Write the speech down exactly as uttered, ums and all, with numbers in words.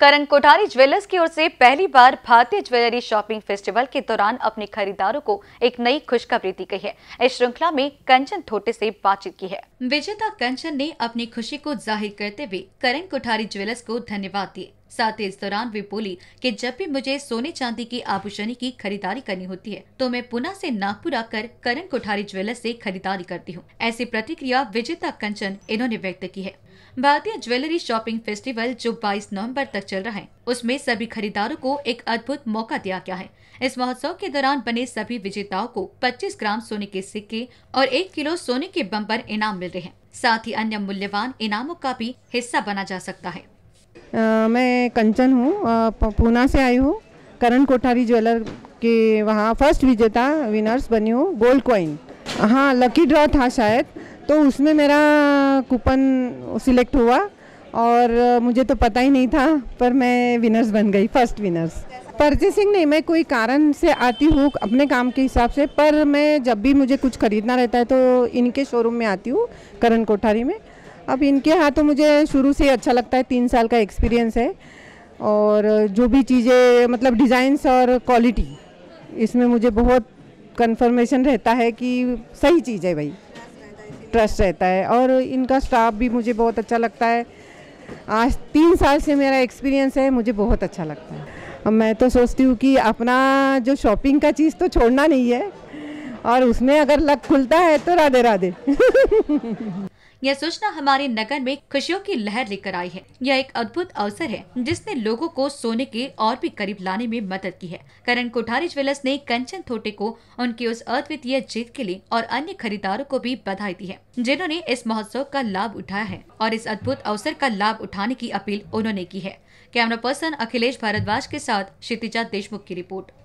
करण Kothari jewellers की ओर से पहली बार भारतीय ज्वेलरी शॉपिंग फेस्टिवल के दौरान अपने खरीदारों को एक नई खुशखबरी दी गई है। इस श्रृंखला में कंचन थोटे से बातचीत की है। विजेता कंचन ने अपनी खुशी को जाहिर करते हुए करण कोठारी ज्वेलर्स को धन्यवाद दिए। साथ ही इस दौरान वे बोली कि जब भी मुझे सोने चांदी की आभूषणी की खरीदारी करनी होती है तो मैं पुणे से नागपुर आकर करण कोठारी ज्वेलर्स से खरीदारी करती हूँ। ऐसी प्रतिक्रिया विजेता कंचन इन्होंने व्यक्त की है। भारतीय ज्वेलरी शॉपिंग फेस्टिवल जो बाईस नवंबर तक चल रहा है, उसमें सभी खरीदारों को एक अद्भुत मौका दिया गया है। इस महोत्सव के दौरान बने सभी विजेताओं को पच्चीस ग्राम सोने के सिक्के और एक किलो सोने के बम्पर इनाम मिल रहे हैं। साथ ही अन्य मूल्यवान इनामों का भी हिस्सा बना जा सकता है। आ, मैं कंचन हूँ, पूना से आई हूँ। करण कोठारी ज्वेलर के वहाँ फर्स्ट विजेता विनर्स बनी हूँ, गोल्ड कॉइन। हाँ, लकी ड्रॉ था शायद, तो उसमें मेरा कूपन सिलेक्ट हुआ और मुझे तो पता ही नहीं था, पर मैं विनर्स बन गई, फर्स्ट विनर्स। परचेसिंग नहीं, मैं कोई कारण से आती हूँ अपने काम के हिसाब से, पर मैं जब भी मुझे कुछ खरीदना रहता है तो इनके शोरूम में आती हूँ, करण कोठारी में। अब इनके हाथों मुझे शुरू से अच्छा लगता है, तीन साल का एक्सपीरियंस है और जो भी चीज़ें मतलब डिज़ाइंस और क्वालिटी, इसमें मुझे बहुत कंफर्मेशन रहता है कि सही चीज़ है भाई, ट्रस्ट रहता है। और इनका स्टाफ भी मुझे बहुत अच्छा लगता है। आज तीन साल से मेरा एक्सपीरियंस है, मुझे बहुत अच्छा लगता है। मैं तो सोचती हूँ कि अपना जो शॉपिंग का चीज़ तो छोड़ना नहीं है, और उसमें अगर लक खुलता है तो राधे राधे। यह सूचना हमारे नगर में खुशियों की लहर लेकर आई है। यह एक अद्भुत अवसर है जिसने लोगों को सोने के और भी करीब लाने में मदद की है। करण कोठारी ज्वेलर्स ने कंचन थोटे को उनकी उस अद्वितीय जीत के लिए और अन्य खरीदारों को भी बधाई दी है, जिन्होंने इस महोत्सव का लाभ उठाया है और इस अद्भुत अवसर का लाभ उठाने की अपील उन्होंने की है। कैमरा पर्सन अखिलेश भारद्वाज के साथ क्षितिजा देशमुख की रिपोर्ट।